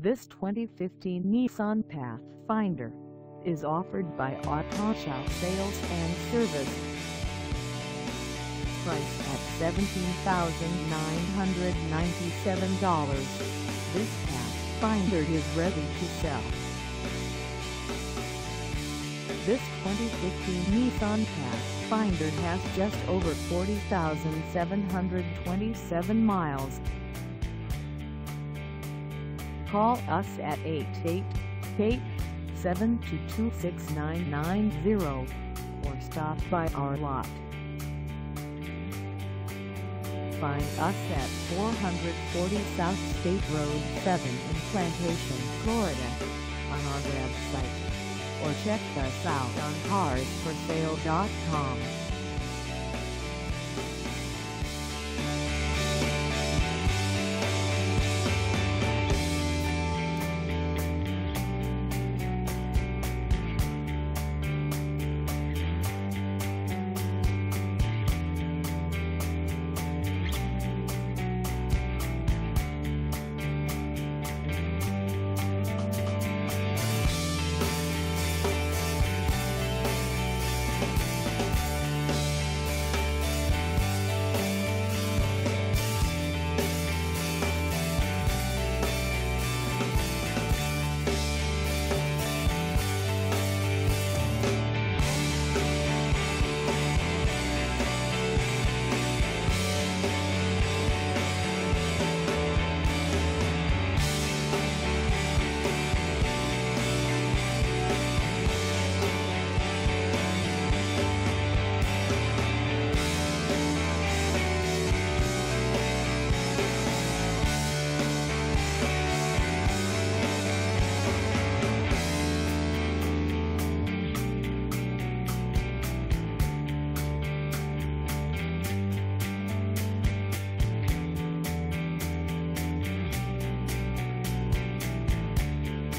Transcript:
This 2015 Nissan Pathfinder is offered by Autoshow Sales and Service. Priced at $17,997, this Pathfinder is ready to sell. This 2015 Nissan Pathfinder has just over 40,727 miles. Call us at 888-722-6990 or stop by our lot. Find us at 440 South State Road 7 in Plantation, Florida, on our website, or check us out on carsforsale.com.